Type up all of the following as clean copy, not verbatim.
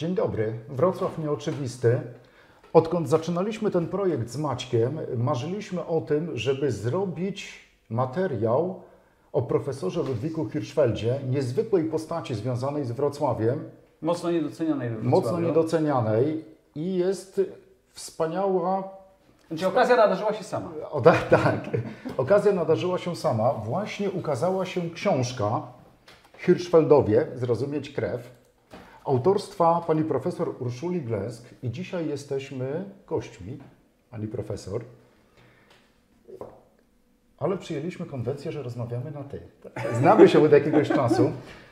Dzień dobry, Wrocław Nieoczywisty. Odkąd zaczynaliśmy ten projekt z Maćkiem, marzyliśmy o tym, żeby zrobić materiał o profesorze Ludwiku Hirschfeldzie, niezwykłej postaci związanej z Wrocławiem. Mocno niedocenianej we Mocno Wrocławiu. niedocenianej i jest wspaniała... Znaczy, okazja nadarzyła się sama. Tak, okazja nadarzyła się sama. Właśnie ukazała się książka Hirschfeldowie, Zrozumieć krew, autorstwa pani profesor Urszuli Glesk i dzisiaj jesteśmy gośćmi pani profesor, ale przyjęliśmy konwencję, że rozmawiamy na ty. Znamy się od jakiegoś czasu,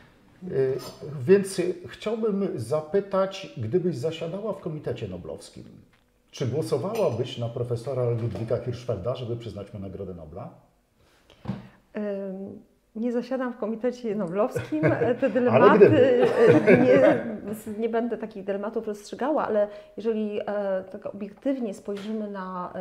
więc chciałbym zapytać, gdybyś zasiadała w Komitecie Noblowskim, czy głosowałabyś na profesora Ludwika Hirschfelda, żeby przyznać mu Nagrodę Nobla? Nie zasiadam w Komitecie Noblowskim, te dylematy, nie będę takich dylematów rozstrzygała, ale jeżeli tak obiektywnie spojrzymy na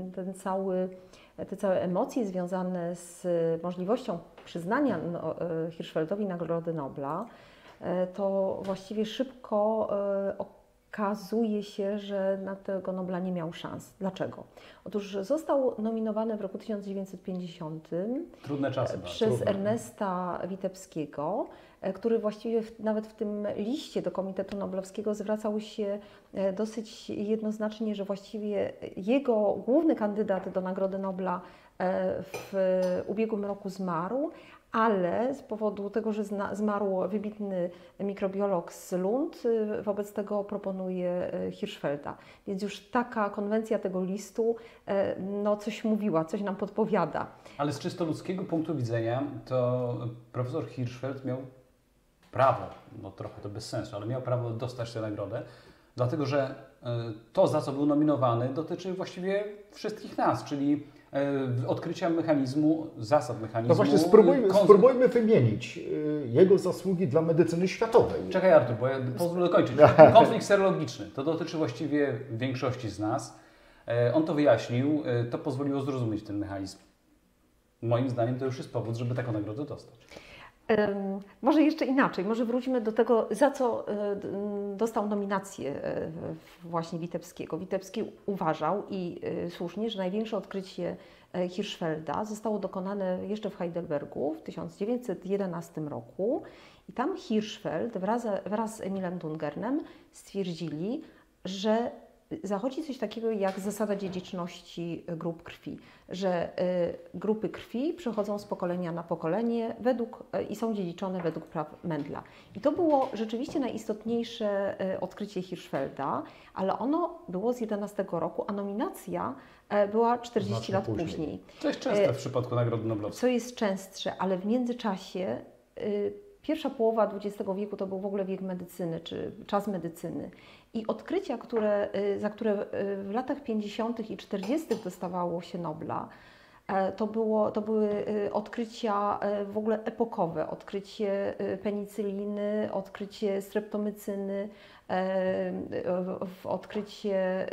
te całe emocje związane z możliwością przyznania Hirschfeldowi Nagrody Nobla, to właściwie szybko okazuje się, że na tego Nobla nie miał szans. Dlaczego? Otóż został nominowany w roku 1950 Trudne czasy, przez Ernesta Witebskiego, który właściwie nawet w tym liście do Komitetu Noblowskiego zwracał się dosyć jednoznacznie, że właściwie jego główny kandydat do Nagrody Nobla w ubiegłym roku zmarł, ale z powodu tego, że zmarł wybitny mikrobiolog z Lund, wobec tego proponuje Hirschfelda. Więc już taka konwencja tego listu coś mówiła, coś nam podpowiada. Ale z czysto ludzkiego punktu widzenia to profesor Hirschfeld miał prawo, no trochę to bez sensu, ale miał prawo dostać tę nagrodę, dlatego że to, za co był nominowany, dotyczy właściwie wszystkich nas, czyli odkrycia mechanizmu, zasad mechanizmu. No właśnie, spróbujmy wymienić jego zasługi dla medycyny światowej. Czekaj, Artur, bo ja pozwolę dokończyć. Konflikt serologiczny, to dotyczy właściwie większości z nas. On to wyjaśnił, to pozwoliło zrozumieć ten mechanizm. Moim zdaniem to już jest powód, żeby taką nagrodę dostać. Może jeszcze inaczej, może wróćmy do tego, za co dostał nominację właśnie Witebskiego. Witebski uważał i słusznie, że największe odkrycie Hirschfelda zostało dokonane jeszcze w Heidelbergu w 1911 roku i tam Hirschfeld wraz z Emilem Dungernem stwierdzili, że zachodzi coś takiego jak zasada dziedziczności grup krwi, że grupy krwi przechodzą z pokolenia na pokolenie i są dziedziczone według praw Mendla. I to było rzeczywiście najistotniejsze odkrycie Hirschfelda, ale ono było z 11 roku, a nominacja była 40 lat później. To jest częste w przypadku Nagrody Noblowskiej. Co jest częstsze, ale w międzyczasie pierwsza połowa XX wieku to był w ogóle wiek medycyny, czy czas medycyny. I odkrycia, za które w latach 50. i 40. dostawało się Nobla, to były odkrycia w ogóle epokowe. Odkrycie penicyliny, odkrycie streptomycyny, odkrycie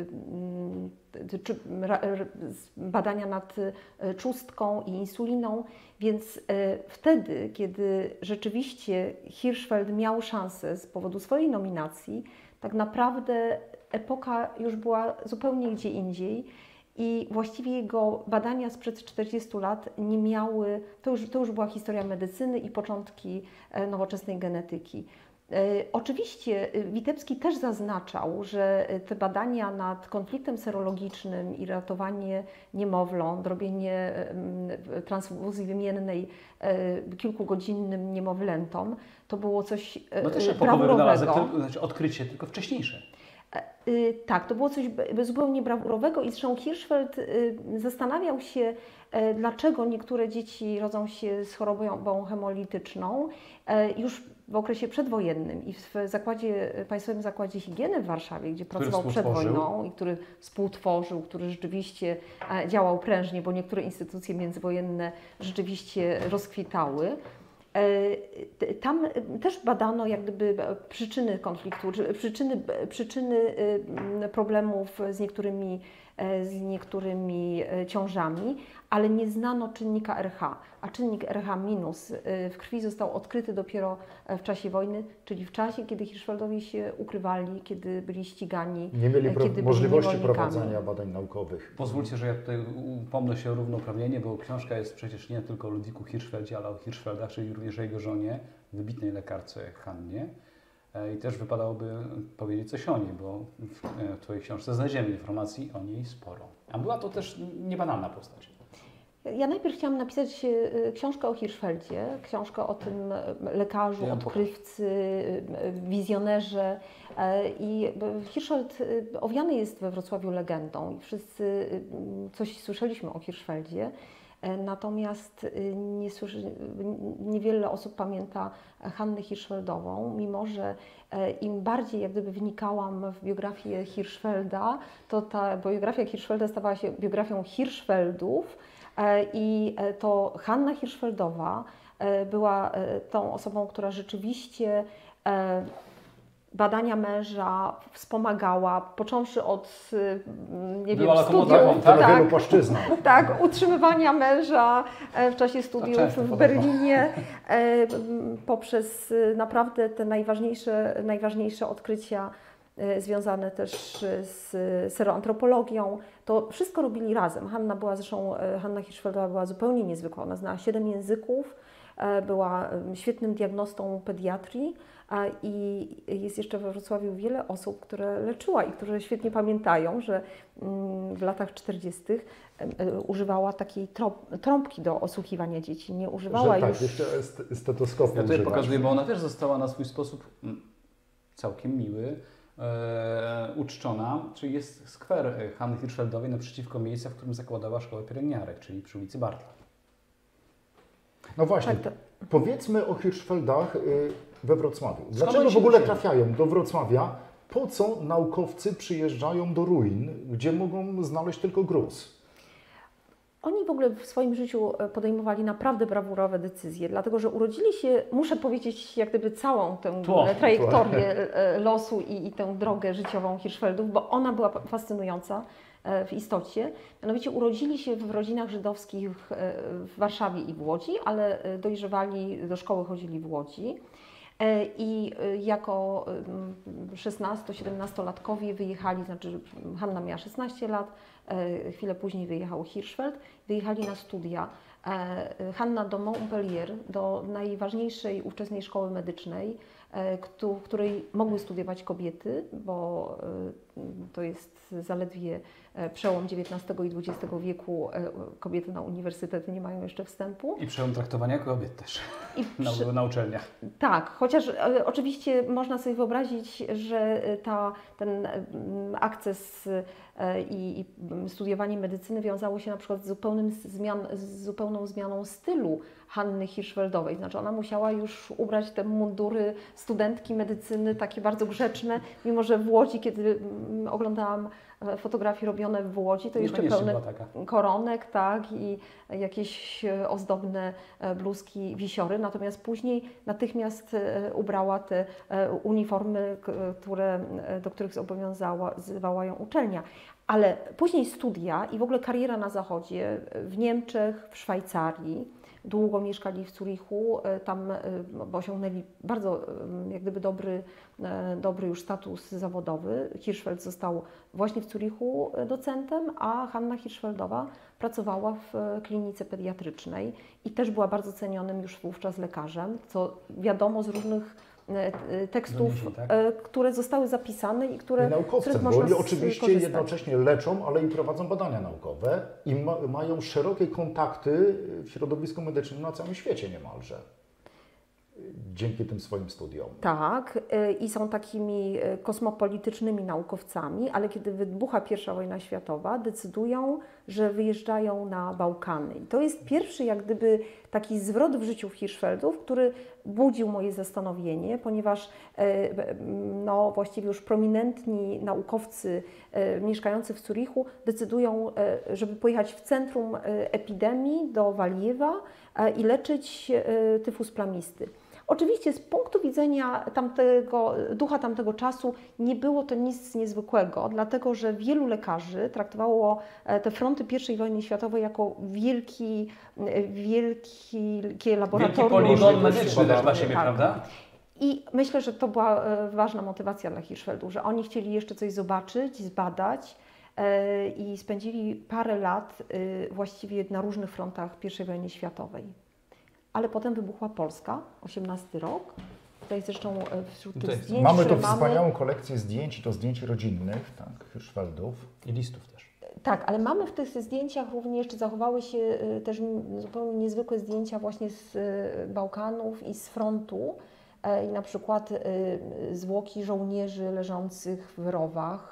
badania nad trzustką i insuliną. Więc wtedy, kiedy rzeczywiście Hirschfeld miał szansę z powodu swojej nominacji, tak naprawdę epoka już była zupełnie gdzie indziej i właściwie jego badania sprzed 40 lat nie miały, to już była historia medycyny i początki nowoczesnej genetyki. Oczywiście Witebski też zaznaczał, że te badania nad konfliktem serologicznym i ratowanie niemowląt, robienie transfuzji wymiennej kilkugodzinnym niemowlętom, to było coś brawurowego. Znaczy odkrycie, tylko wcześniejsze. Tak, to było coś zupełnie brawurowego i zresztą Hirschfeld zastanawiał się, dlaczego niektóre dzieci rodzą się z chorobą hemolityczną już w okresie przedwojennym i w Państwowym Zakładzie Higieny w Warszawie, gdzie pracował przed wojną i który współtworzył, który rzeczywiście działał prężnie, bo niektóre instytucje międzywojenne rzeczywiście rozkwitały. Tam też badano jak gdyby przyczyny konfliktu, przyczyny problemów z niektórymi z niektórymi ciążami, ale nie znano czynnika RH, a czynnik RH- w krwi został odkryty dopiero w czasie wojny, czyli w czasie, kiedy Hirschfeldowie się ukrywali, kiedy byli ścigani, Nie mieli kiedy byli możliwości niewolnikami. prowadzenia badań naukowych. Pozwólcie, że ja tutaj upomnę się o równouprawnienie, bo książka jest przecież nie tylko o Ludwiku Hirschfeldzie, ale o Hirschfeldach, czyli również o jego żonie, wybitnej lekarce Hannie. I też wypadałoby powiedzieć coś o niej, bo w Twojej książce znajdziemy informacji o niej sporo. A była to też niebanalna postać. Ja najpierw chciałam napisać książkę o Hirschfeldzie, książkę o tym lekarzu, odkrywcy, wizjonerze. I Hirschfeld owiany jest we Wrocławiu legendą i wszyscy coś słyszeliśmy o Hirschfeldzie. Natomiast niewiele osób pamięta Hannę Hirschfeldową, mimo że im bardziej jak gdyby wnikałam w biografię Hirschfelda, to ta biografia Hirschfelda stawała się biografią Hirschfeldów i to Hanna Hirschfeldowa była tą osobą, która rzeczywiście badania męża wspomagała, począwszy od, nie wiem, studiów, na wielu płaszczyznach. Tak, utrzymywania męża w czasie studiów w Berlinie, poprzez naprawdę te najważniejsze odkrycia związane też z seroantropologią. To wszystko robili razem. Hanna Hirschfeldowa była zupełnie niezwykła. Ona znała 7 języków, była świetnym diagnostą pediatrii i jest jeszcze we Wrocławiu wiele osób, które leczyła i które świetnie pamiętają, że w latach 40. używała takiej trąbki do osłuchiwania dzieci. Nie używała że już... Tak, jeszcze stetoskopu Ja tutaj używać. pokazuję, bo ona też została na swój sposób całkiem miły, uczczona, czyli jest skwer Hanny Hirschfeldowej naprzeciwko miejsca, w którym zakładała szkołę pielęgniarek, czyli przy ulicy Bartla. No właśnie, Tak, powiedzmy o Hirschfeldach we Wrocławiu. Skąd Dlaczego oni w się ogóle wzięli? trafiają do Wrocławia? Po co naukowcy przyjeżdżają do ruin, gdzie mogą znaleźć tylko gruz? Oni w ogóle w swoim życiu podejmowali naprawdę brawurowe decyzje, dlatego że urodzili się, muszę powiedzieć, jak gdyby całą tę trajektorię losu i tę drogę życiową Hirschfeldów, bo ona była fascynująca w istocie. Mianowicie urodzili się w rodzinach żydowskich w Warszawie i w Łodzi, ale dojrzewali, do szkoły chodzili w Łodzi. I jako 16-17-latkowie wyjechali, znaczy Hanna miała 16 lat, chwilę później wyjechał Hirschfeld, wyjechali na studia. Hanna do Montpellier, do najważniejszej ówczesnej szkoły medycznej, w której mogły studiować kobiety, bo to jest zaledwie przełom XIX i XX wieku, kobiety na uniwersytety nie mają jeszcze wstępu. I przełom traktowania kobiet też na uczelniach. Tak, chociaż oczywiście można sobie wyobrazić, że ten akces i studiowanie medycyny wiązało się na przykład z zupełną zmianą stylu Hanny Hirschfeldowej. Znaczy ona musiała już ubrać te mundury studentki medycyny, takie bardzo grzeczne, mimo że w Łodzi, kiedy oglądałam fotografie robione w Łodzi, to jeszcze pełne koronek, tak, i jakieś ozdobne bluzki, wisiory. Natomiast później natychmiast ubrała te uniformy, do których zobowiązywała ją uczelnia. Ale później studia i w ogóle kariera na Zachodzie, w Niemczech, w Szwajcarii. Długo mieszkali w Zurichu, tam osiągnęli bardzo jak gdyby dobry już status zawodowy. Hirschfeld został właśnie w Zurichu docentem, a Hanna Hirschfeldowa pracowała w klinice pediatrycznej i też była bardzo cenionym już wówczas lekarzem, co wiadomo z różnych tekstów, które zostały zapisane i które naukowcem, bo oni oczywiście jednocześnie leczą, ale i prowadzą badania naukowe i mają szerokie kontakty w środowisku medycznym na całym świecie niemalże. Dzięki tym swoim studiom. Tak, i są takimi kosmopolitycznymi naukowcami, ale kiedy wybucha I wojna światowa, decydują, że wyjeżdżają na Bałkany. I to jest pierwszy jak gdyby taki zwrot w życiu Hirschfeldów, który budził moje zastanowienie, ponieważ no, właściwie już prominentni naukowcy mieszkający w Zurichu decydują, żeby pojechać w centrum epidemii do Waliewa i leczyć tyfus plamisty. Oczywiście z punktu widzenia ducha tamtego czasu nie było to nic niezwykłego, dlatego że wielu lekarzy traktowało te fronty I wojny światowej jako wielkie laboratorium. Wielki poligon medyczny też dla siebie, tak. prawda? I myślę, że to była ważna motywacja dla Hirschfeldów, że oni chcieli jeszcze coś zobaczyć, zbadać i spędzili parę lat właściwie na różnych frontach I wojny światowej. Ale potem wybuchła Polska, 18 rok. Tutaj zresztą wśród tych zdjęć, mamy tu które wspaniałą kolekcję zdjęć, i to zdjęć rodzinnych, tak, Hirschfeldów. I listów też. Tak, ale mamy w tych zdjęciach również, zachowały się też zupełnie niezwykłe zdjęcia właśnie z Bałkanów i z frontu. I na przykład zwłoki żołnierzy leżących w rowach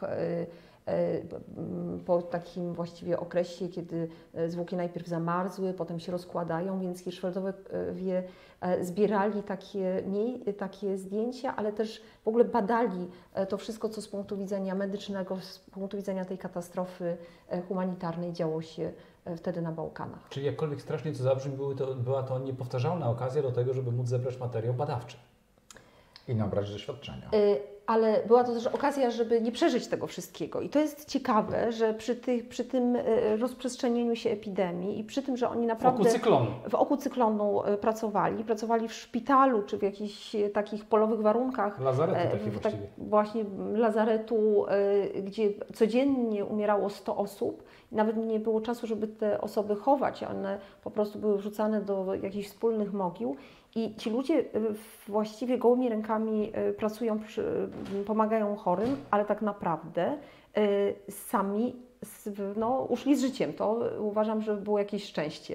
po takim właściwie okresie, kiedy zwłoki najpierw zamarzły, potem się rozkładają, więc Hirschfeldowie zbierali takie zdjęcia, ale też w ogóle badali to wszystko, co z punktu widzenia medycznego, z punktu widzenia tej katastrofy humanitarnej działo się wtedy na Bałkanach. Czyli jakkolwiek strasznie to zabrzmi, była to niepowtarzalna okazja do tego, żeby móc zebrać materiał badawczy. I nabrać doświadczenia. Ale była to też okazja, żeby nie przeżyć tego wszystkiego. I to jest ciekawe, że przy tym rozprzestrzenieniu się epidemii i przy tym, że oni naprawdę w oku cyklonu pracowali w szpitalu czy w jakichś takich polowych warunkach. Lazaretu takie właściwie. Właśnie lazaretu, gdzie codziennie umierało 100 osób. Nawet nie było czasu, żeby te osoby chować. One po prostu były wrzucane do jakichś wspólnych mogił. I ci ludzie właściwie gołymi rękami pracują, pomagają chorym, ale tak naprawdę sami uszli z życiem. To uważam, że było jakieś szczęście.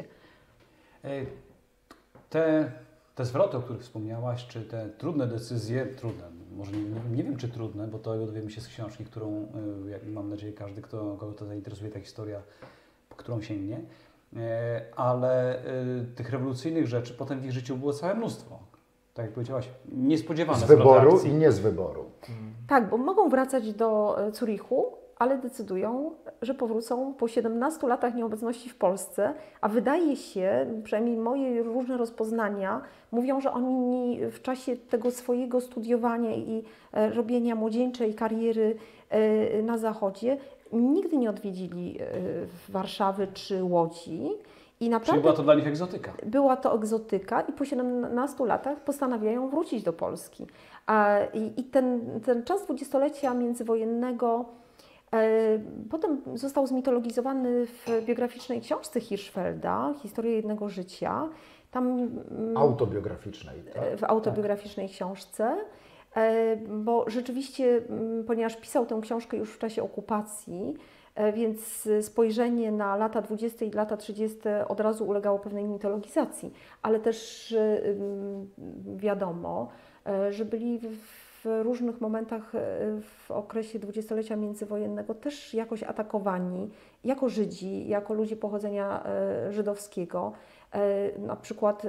Te zwroty, o których wspomniałaś, czy te trudne decyzje, może nie wiem czy trudne, bo to dowiemy się z książki, którą, jak mam nadzieję, każdy, kogo to zainteresuje ta historia, po którą sięgnie, ale tych rewolucyjnych rzeczy potem w ich życiu było całe mnóstwo. Tak jak powiedziałaś, niespodziewane. Z wyboru i nie z wyboru. Tak, bo mogą wracać do Zurichu, ale decydują, że powrócą po 17 latach nieobecności w Polsce, a wydaje się, przynajmniej moje różne rozpoznania mówią, że oni w czasie tego swojego studiowania i robienia młodzieńczej kariery na Zachodzie nigdy nie odwiedzili Warszawy czy Łodzi. I naprawdę czyli była to dla nich egzotyka. Była to egzotyka i po 17 latach postanawiają wrócić do Polski. I ten czas dwudziestolecia międzywojennego potem został zmitologizowany w biograficznej książce Hirschfelda, Historia jednego życia. Tam, autobiograficznej, tak? W autobiograficznej książce, bo rzeczywiście, ponieważ pisał tę książkę już w czasie okupacji, więc spojrzenie na lata 20. i lata 30. od razu ulegało pewnej mitologizacji, ale też wiadomo, że byli w różnych momentach w okresie dwudziestolecia międzywojennego też jakoś atakowani jako Żydzi, jako ludzie pochodzenia żydowskiego. Na przykład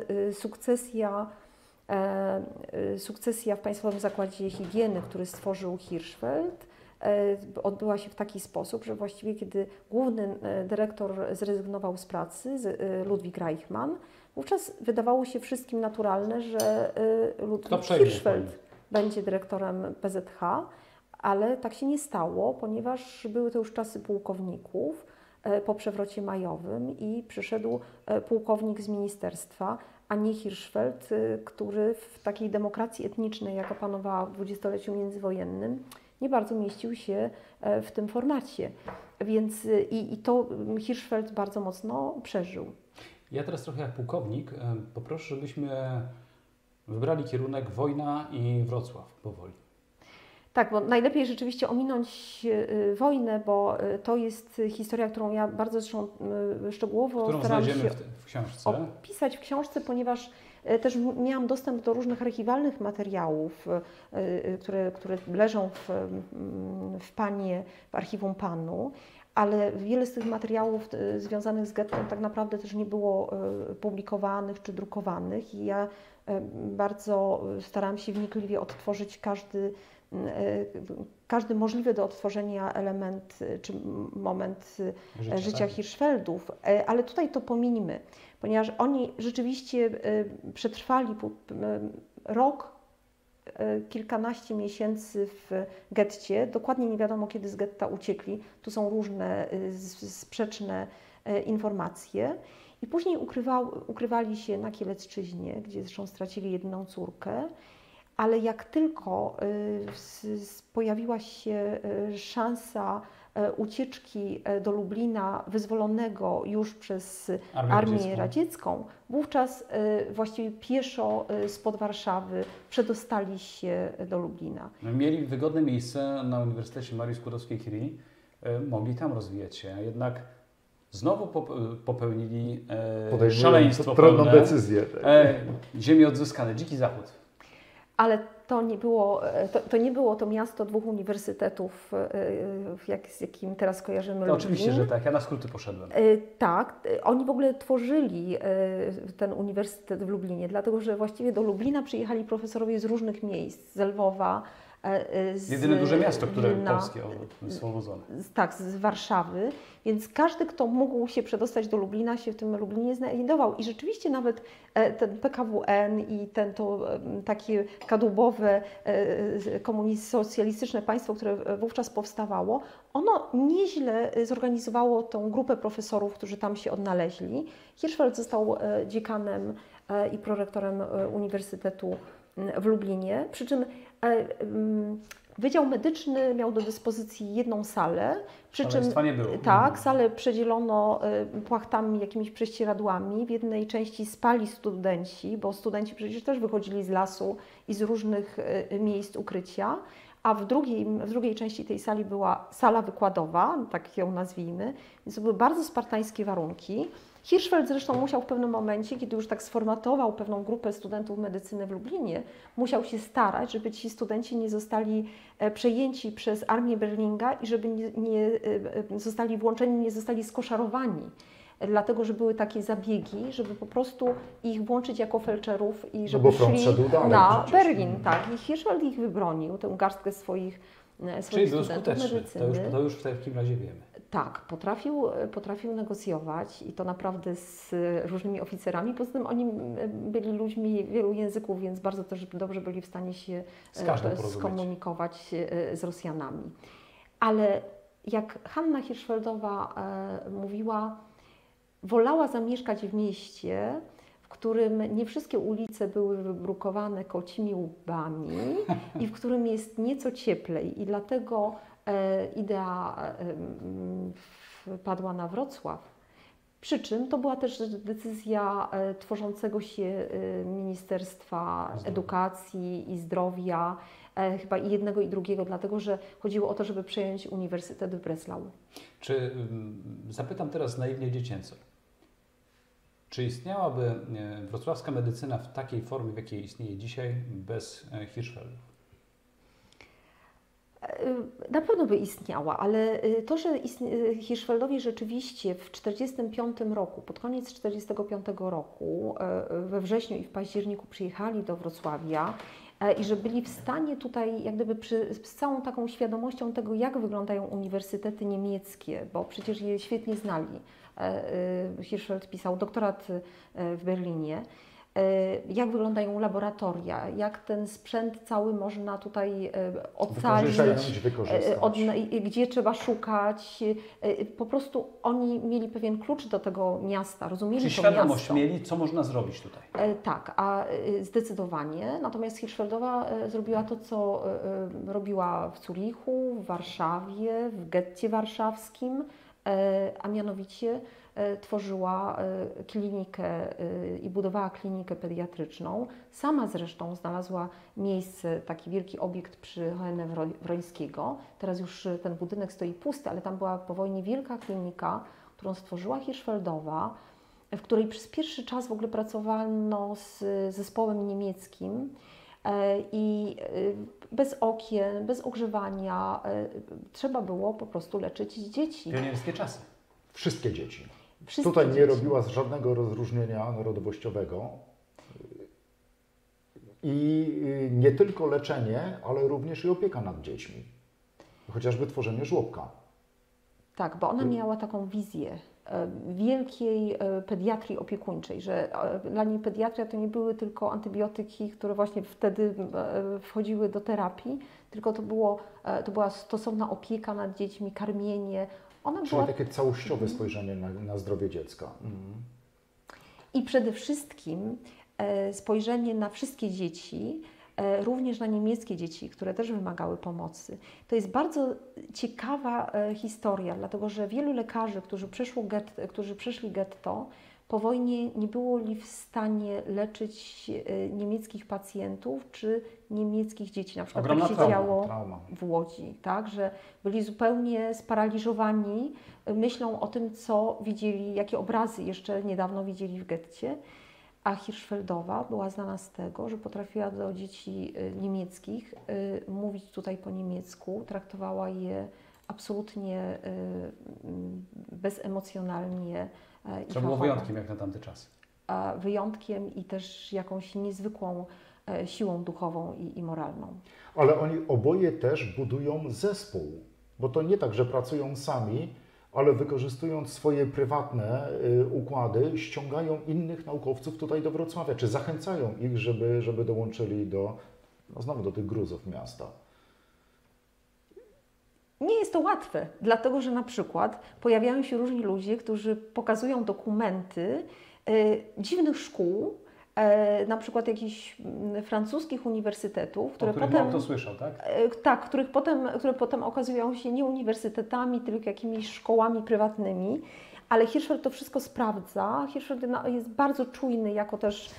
sukcesja w Państwowym Zakładzie Higieny, który stworzył Hirschfeld, odbyła się w taki sposób, że właściwie kiedy główny dyrektor zrezygnował z pracy, Ludwik Reichmann, wówczas wydawało się wszystkim naturalne, że Ludwik Hirschfeld będzie dyrektorem PZH, ale tak się nie stało, ponieważ były to już czasy pułkowników po przewrocie majowym i przyszedł pułkownik z ministerstwa, a nie Hirschfeld, który w takiej demokracji etnicznej, jaka panowała w dwudziestoleciu międzywojennym, nie bardzo mieścił się w tym formacie. Więc i to Hirschfeld bardzo mocno przeżył. Ja teraz trochę jak pułkownik poproszę, żebyśmy wybrali kierunek wojna i Wrocław powoli. Tak, bo najlepiej rzeczywiście ominąć wojnę, bo to jest historia, którą ja bardzo zresztą szczegółowo staram się w książce. opisać w książce, ponieważ też miałam dostęp do różnych archiwalnych materiałów, które leżą w PAN-ie, w archiwum PAN-u, ale wiele z tych materiałów związanych z gettem tak naprawdę też nie było publikowanych czy drukowanych i ja bardzo starałam się wnikliwie odtworzyć każdy możliwy do odtworzenia element czy moment życia Hirschfeldów, ale tutaj to pominimy, ponieważ oni rzeczywiście przetrwali rok, kilkanaście miesięcy w getcie. Dokładnie nie wiadomo, kiedy z getta uciekli. Tu są różne sprzeczne informacje. I później ukrywali się na Kielecczyźnie, gdzie zresztą stracili jedną córkę. Ale jak tylko pojawiła się szansa ucieczki do Lublina, wyzwolonego już przez Armię Radziecką, wówczas właściwie pieszo spod Warszawy przedostali się do Lublina. Mieli wygodne miejsce na Uniwersytecie Marii Skłodowskiej-Curie, mogli tam rozwijać się, jednak znowu popełnili szaleństwo trudną pełne, decyzję. ziemię odzyskane, Dziki Zachód. Ale to nie było to miasto dwóch uniwersytetów, z jakim teraz kojarzymy Lublin. Oczywiście, że tak. Ja na skróty poszedłem. Tak. Oni w ogóle tworzyli ten uniwersytet w Lublinie, dlatego że właściwie do Lublina przyjechali profesorowie z różnych miejsc, z Lwowa, jedyne duże miasto, które polskie oswobodzone. Tak, z Warszawy, więc każdy, kto mógł się przedostać do Lublina, się w tym Lublinie znajdował. I rzeczywiście nawet ten PKWN i to takie kadłubowe socjalistyczne państwo, które wówczas powstawało, ono nieźle zorganizowało tą grupę profesorów, którzy tam się odnaleźli. Hirschfeld został dziekanem i prorektorem Uniwersytetu w Lublinie, przy czym Wydział Medyczny miał do dyspozycji jedną salę, przy czym nie było. Tak, salę przedzielono płachtami, jakimiś prześcieradłami. W jednej części spali studenci, bo studenci przecież też wychodzili z lasu i z różnych miejsc ukrycia, a w drugiej części tej sali była sala wykładowa, tak ją nazwijmy, więc to były bardzo spartańskie warunki. Hirschfeld zresztą musiał w pewnym momencie, kiedy już tak sformatował pewną grupę studentów medycyny w Lublinie, musiał się starać, żeby ci studenci nie zostali przejęci przez armię Berlinga i żeby nie zostali włączeni, nie zostali skoszarowani. Dlatego, że były takie zabiegi, żeby po prostu ich włączyć jako felczerów i żeby szli na Berlin. Tak. I Hirschfeld ich wybronił, tę garstkę swoich Czyli był studentów skuteczny. medycyny. To już w takim razie wiemy. Tak, potrafił negocjować i to naprawdę z różnymi oficerami. Poza tym oni byli ludźmi wielu języków, więc bardzo też dobrze byli w stanie się skomunikować z Rosjanami. Ale jak Hanna Hirschfeldowa mówiła, wolała zamieszkać w mieście, w którym nie wszystkie ulice były wybrukowane kocimi łbami i w którym jest nieco cieplej. I dlatego idea padła na Wrocław. Przy czym to była też decyzja tworzącego się Ministerstwa Edukacji i Zdrowia, chyba i jednego i drugiego, dlatego że chodziło o to, żeby przejąć Uniwersytet w Breslau. Zapytam teraz naiwnie dziecięco. Czy istniałaby wrocławska medycyna w takiej formie, w jakiej istnieje dzisiaj, bez Hirschfeldów? Na pewno by istniała, ale to, że Hirschfeldowie rzeczywiście w 1945 roku, pod koniec 1945 roku, we wrześniu i w październiku przyjechali do Wrocławia i że byli w stanie tutaj jak gdyby z całą taką świadomością tego, jak wyglądają uniwersytety niemieckie, bo przecież je świetnie znali. Hirschfeld pisał doktorat w Berlinie. Jak wyglądają laboratoria, jak ten sprzęt cały można tutaj ocalić, gdzie trzeba szukać. Po prostu oni mieli pewien klucz do tego miasta, rozumieli to miasto. Czyli świadomość mieli, co można zrobić tutaj. Tak, a zdecydowanie. Natomiast Hirschfeldowa zrobiła to, co robiła w Zurichu, w Warszawie, w getcie warszawskim, a mianowicie tworzyła klinikę i budowała klinikę pediatryczną. Sama zresztą znalazła miejsce, taki wielki obiekt przy Wrońskiego. Teraz już ten budynek stoi pusty, ale tam była po wojnie wielka klinika, którą stworzyła Hirschfeldowa, w której przez pierwszy czas w ogóle pracowano z zespołem niemieckim i bez okien, bez ogrzewania trzeba było po prostu leczyć dzieci. Pionierskie czasy. Wszystkie dzieci. Tutaj nie robiła żadnego rozróżnienia narodowościowego i nie tylko leczenie, ale również i opieka nad dziećmi. Chociażby tworzenie żłobka. Tak, bo ona miała taką wizję wielkiej pediatrii opiekuńczej, że dla niej pediatria to nie były tylko antybiotyki, które właśnie wtedy wchodziły do terapii, tylko to była stosowna opieka nad dziećmi, karmienie. Ona Czyli była... takie całościowe spojrzenie na zdrowie dziecka. I przede wszystkim spojrzenie na wszystkie dzieci, również na niemieckie dzieci, które też wymagały pomocy. To jest bardzo ciekawa historia, dlatego że wielu lekarzy, którzy przeszli getto, po wojnie nie byli w stanie leczyć niemieckich pacjentów czy niemieckich dzieci. Na przykład Ogromna tak się działo trauma. w Łodzi, tak, że byli zupełnie sparaliżowani myślą o tym, co widzieli, jakie obrazy jeszcze niedawno widzieli w getcie. A Hirschfeldowa była znana z tego, że potrafiła do dzieci niemieckich mówić tutaj po niemiecku, traktowała je absolutnie bezemocjonalnie. To było wyjątkiem jak na tamty czas. Wyjątkiem i też jakąś niezwykłą siłą duchową i moralną. Ale oni oboje też budują zespół, bo to nie tak, że pracują sami, ale wykorzystując swoje prywatne układy, ściągają innych naukowców tutaj do Wrocławia, czy zachęcają ich, żeby dołączyli znowu do tych gruzów miasta. Nie jest to łatwe, dlatego że na przykład pojawiają się różni ludzie, którzy pokazują dokumenty dziwnych szkół, na przykład jakichś francuskich uniwersytetów, które potem... potem... to słyszał, tak? Tak, które potem okazują się nie uniwersytetami, tylko jakimiś szkołami prywatnymi. Ale Hirschfeld to wszystko sprawdza. Hirschfeld jest bardzo czujny jako też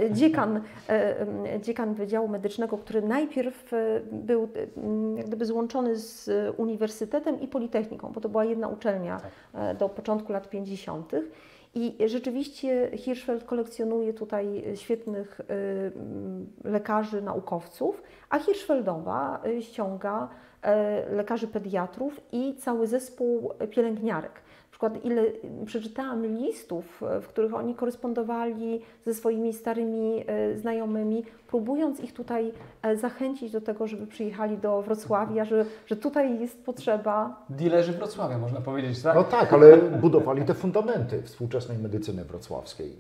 dziekan Wydziału Medycznego, który najpierw był jak gdyby złączony z uniwersytetem i politechniką, bo to była jedna uczelnia do początku lat 50. I rzeczywiście Hirschfeld kolekcjonuje tutaj świetnych lekarzy, naukowców, a Hirschfeldowa ściąga lekarzy pediatrów i cały zespół pielęgniarek. Na przykład ile przeczytałam listów, w których oni korespondowali ze swoimi starymi znajomymi, próbując ich tutaj zachęcić do tego, żeby przyjechali do Wrocławia, że tutaj jest potrzeba. Dilerzy Wrocławia, można powiedzieć, tak? No tak, ale budowali te fundamenty współczesnej medycyny wrocławskiej.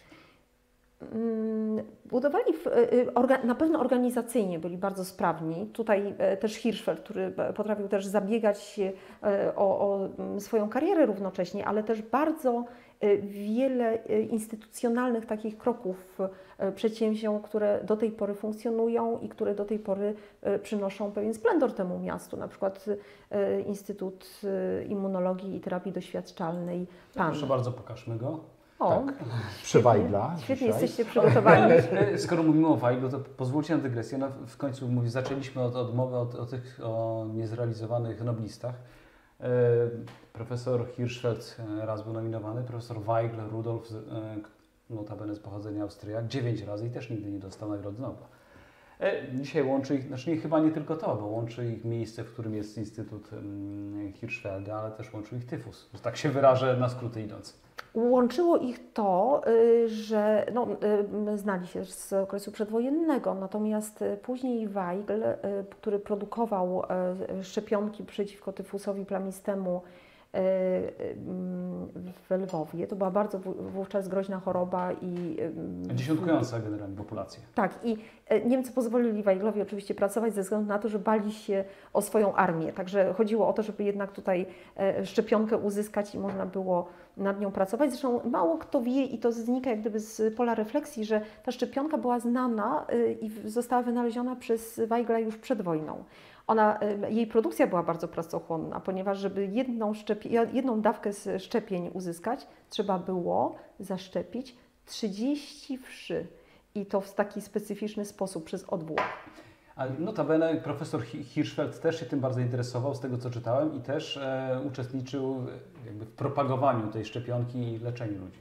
Budowali, na pewno organizacyjnie byli bardzo sprawni. Tutaj też Hirschfeld, który potrafił też zabiegać o swoją karierę równocześnie, ale też bardzo wiele instytucjonalnych takich kroków przedsięwziął, które do tej pory funkcjonują i które do tej pory przynoszą pewien splendor temu miastu. Na przykład Instytut Immunologii i Terapii Doświadczalnej PAN. Proszę bardzo, pokażmy go. O, Tak. Przy Weigla. Świetnie dzisiaj. jesteście przygotowani. Skoro mówimy o Weiglu, to pozwólcie na dygresję. No, w końcu zaczęliśmy od mowy o niezrealizowanych noblistach. Profesor Hirschfeld raz był nominowany, profesor Weigl, Rudolf, notabene z pochodzenia Austriak, 9 razy i też nigdy nie dostał Nagrody Nobla. Dzisiaj łączy ich, znaczy chyba nie tylko to, bo łączy ich miejsce, w którym jest Instytut Hirschfelda, ale też łączy ich tyfus, że tak się wyrażę na skróty idąc. Łączyło ich to, że znali się z okresu przedwojennego, natomiast później Weigl, który produkował szczepionki przeciwko tyfusowi plamistemu w Lwowie, to była bardzo wówczas groźna choroba i... Dziesiątkująca generalnie populację. Tak, i Niemcy pozwolili Weiglowi oczywiście pracować ze względu na to, że bali się o swoją armię. Także chodziło o to, żeby jednak tutaj szczepionkę uzyskać i można było nad nią pracować. Zresztą mało kto wie i to znika jak gdyby z pola refleksji, że ta szczepionka była znana i została wynaleziona przez Weigla już przed wojną. Jej produkcja była bardzo pracochłonna, ponieważ żeby jedną dawkę szczepień uzyskać, trzeba było zaszczepić 30 wszy. I to w taki specyficzny sposób przez odwłok. A notabene profesor Hirschfeld też się tym bardzo interesował, z tego co czytałem, i też uczestniczył jakby w propagowaniu tej szczepionki i leczeniu ludzi.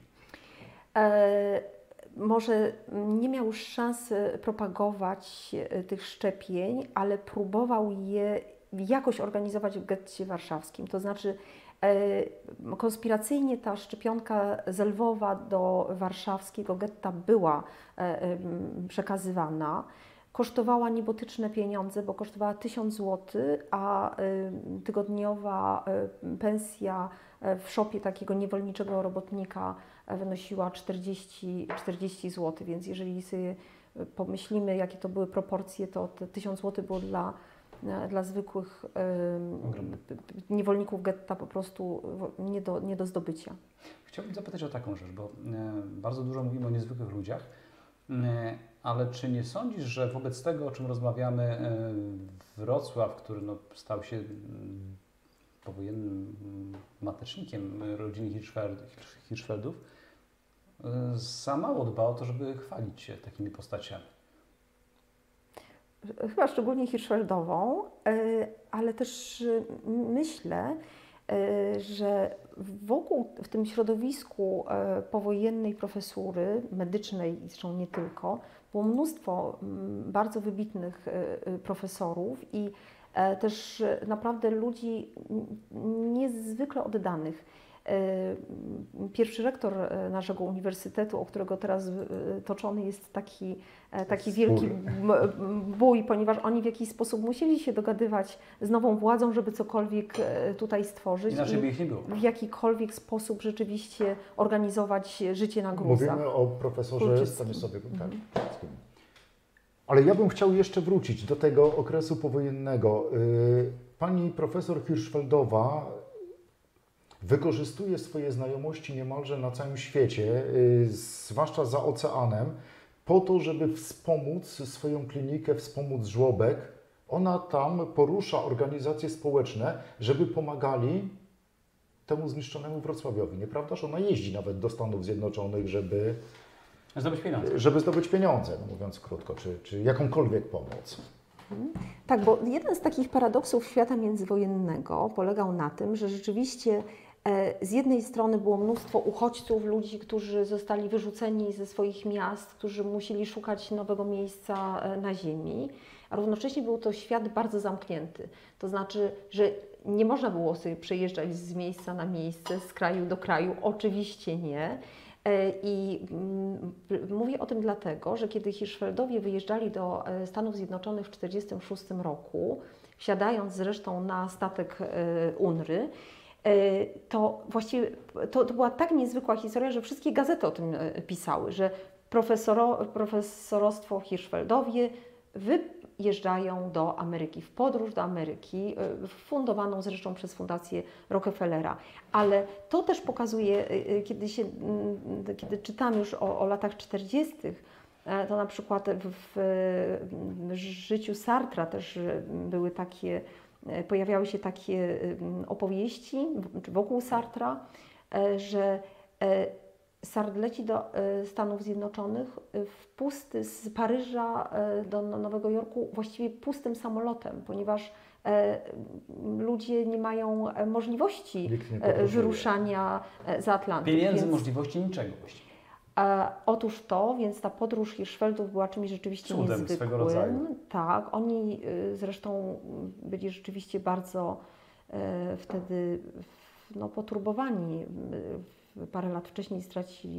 Może nie miał już szansy propagować tych szczepień, ale próbował je jakoś organizować w getcie warszawskim. To znaczy konspiracyjnie ta szczepionka z Lwowa do warszawskiego getta była przekazywana. kosztowała niebotyczne pieniądze, bo kosztowała 1000 zł, a tygodniowa pensja w szopie takiego niewolniczego robotnika wynosiła 40 zł, więc jeżeli sobie pomyślimy, jakie to były proporcje, to te 1000 zł było dla zwykłych niewolników getta po prostu nie do zdobycia. Chciałbym zapytać o taką rzecz, bo bardzo dużo mówimy o niezwykłych ludziach, ale czy nie sądzisz, że wobec tego, o czym rozmawiamy, Wrocław, który stał się powojennym matecznikiem rodziny Hirschfeldów, za mało dba o to, żeby chwalić się takimi postaciami? Chyba szczególnie Hirschfeldową, ale też myślę, że w tym środowisku powojennej profesury medycznej, zresztą nie tylko, było mnóstwo bardzo wybitnych profesorów i też naprawdę ludzi niezwykle oddanych. Pierwszy rektor naszego uniwersytetu, o którego teraz toczony jest taki wielki bój, ponieważ oni w jakiś sposób musieli się dogadywać z nową władzą, żeby cokolwiek tutaj stworzyć. Inaczej by ich nie było. W jakikolwiek sposób rzeczywiście organizować życie na gruzach. Mówimy o profesorze Stanisławie Kulczyckim. Ale ja bym chciał jeszcze wrócić do tego okresu powojennego. Pani profesor Hirschfeldowa wykorzystuje swoje znajomości niemalże na całym świecie, zwłaszcza za oceanem, po to, żeby wspomóc swoją klinikę, wspomóc żłobek. Ona tam porusza organizacje społeczne, żeby pomagali temu zniszczonemu Wrocławiowi. Nieprawdaż? Ona jeździ nawet do Stanów Zjednoczonych, żeby zdobyć pieniądze, no mówiąc krótko, czy jakąkolwiek pomoc. Tak, bo jeden z takich paradoksów świata międzywojennego polegał na tym, że rzeczywiście z jednej strony było mnóstwo uchodźców, ludzi, którzy zostali wyrzuceni ze swoich miast, którzy musieli szukać nowego miejsca na ziemi, a równocześnie był to świat bardzo zamknięty. To znaczy, że nie można było sobie przejeżdżać z miejsca na miejsce, z kraju do kraju, oczywiście nie. I mówię o tym dlatego, że kiedy Hirschfeldowie wyjeżdżali do Stanów Zjednoczonych w 1946 roku, wsiadając zresztą na statek UNRY, to właściwie to była tak niezwykła historia, że wszystkie gazety o tym pisały, że profesorostwo Hirschfeldowie wyjeżdżają do Ameryki, w podróż do Ameryki, fundowaną zresztą przez Fundację Rockefellera. Ale to też pokazuje, kiedy czytam już o latach 40., to na przykład w życiu Sartra też pojawiały się takie opowieści wokół Sartra, że Sartre leci do Stanów Zjednoczonych z Paryża do Nowego Jorku właściwie pustym samolotem, ponieważ ludzie nie mają możliwości wyruszania za Atlantyk. Pieniędzy, możliwości, niczego właściwie. Otóż to, więc ta podróż Hirschfeldów była czymś rzeczywiście cudem swego rodzaju. Tak, oni zresztą byli rzeczywiście bardzo wtedy poturbowani. Parę lat wcześniej w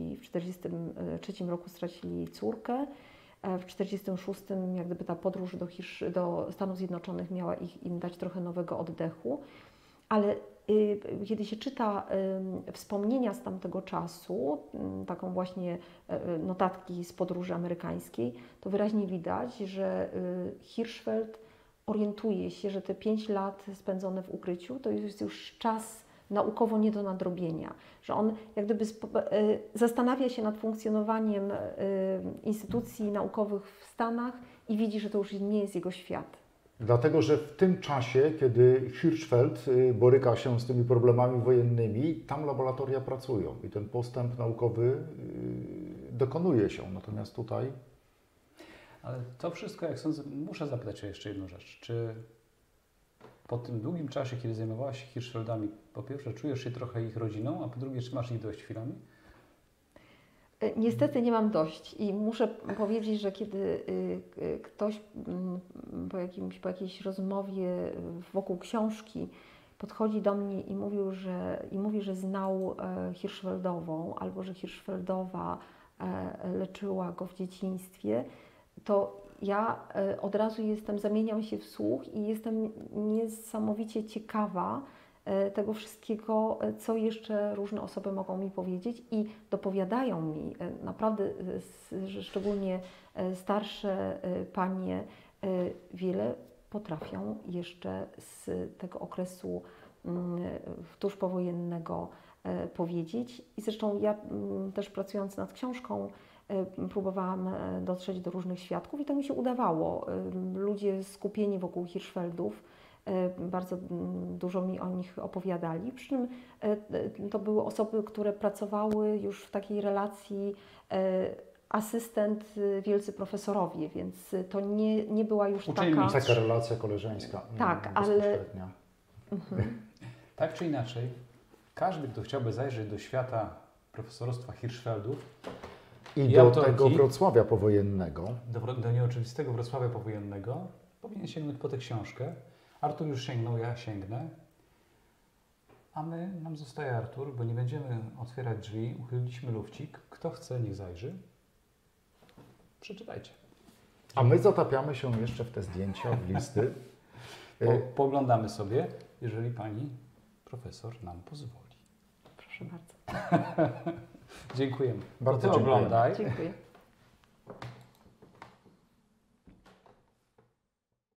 1943 roku stracili córkę. W 1946 jak gdyby ta podróż do Stanów Zjednoczonych miała im dać trochę nowego oddechu. Ale kiedy się czyta wspomnienia z tamtego czasu, taką właśnie notatki z podróży amerykańskiej, to wyraźnie widać, że Hirschfeld orientuje się, że te 5 lat spędzone w ukryciu to jest już czas naukowo nie do nadrobienia, że on jak gdyby zastanawia się nad funkcjonowaniem instytucji naukowych w Stanach i widzi, że to już nie jest jego świat. Dlatego, że w tym czasie, kiedy Hirschfeld boryka się z tymi problemami wojennymi, tam laboratoria pracują i ten postęp naukowy dokonuje się. Natomiast tutaj... Ale to wszystko, jak sądzę, muszę zapytać o jeszcze jedną rzecz. Czy po tym długim czasie, kiedy zajmowałaś się Hirschfeldami, po pierwsze czujesz się trochę ich rodziną, a po drugie, czy masz ich dość chwilami? Niestety nie mam dość i muszę powiedzieć, że kiedy ktoś po jakiejś rozmowie wokół książki podchodzi do mnie i mówi, że znał Hirschfeldową albo że Hirschfeldowa leczyła go w dzieciństwie, to ja od razu zamieniam się w słuch i jestem niesamowicie ciekawa tego wszystkiego, co jeszcze różne osoby mogą mi powiedzieć i dopowiadają mi, naprawdę szczególnie starsze panie, wiele potrafią jeszcze z tego okresu tuż powojennego powiedzieć. I zresztą ja też pracując nad książką próbowałam dotrzeć do różnych świadków i to mi się udawało. Ludzie skupieni wokół Hirschfeldów bardzo dużo mi o nich opowiadali, przy czym to były osoby, które pracowały już w takiej relacji asystent, wielcy profesorowie, więc to nie była już taka relacja koleżeńska. Tak, ale... Tak czy inaczej, każdy, kto chciałby zajrzeć do świata profesorostwa Hirschfeldów i do tego Wrocławia powojennego, do nieoczywistego Wrocławia powojennego, powinien sięgnąć po tę książkę. Artur już sięgnął, ja sięgnę. A nam zostaje Artur, bo nie będziemy otwierać drzwi. Uchyliliśmy lufcik. Kto chce, niech zajrzy. Przeczytajcie. A my zatapiamy się jeszcze w te zdjęcia, w listy. Poglądamy sobie, jeżeli pani profesor nam pozwoli. Proszę bardzo. Dziękujemy. Bardzo dziękuję. Oglądaj. Dziękuję.